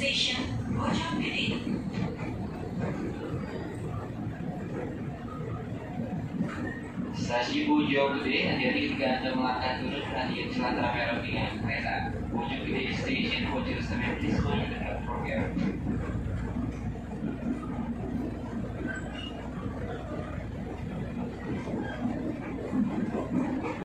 Station Bojonggede. Stasiun Bojonggede, hati-hati ketika Anda melangkah turun stasiun Selatara Merah dengan kereta Bojonggede Station for just a minute, please hold the program.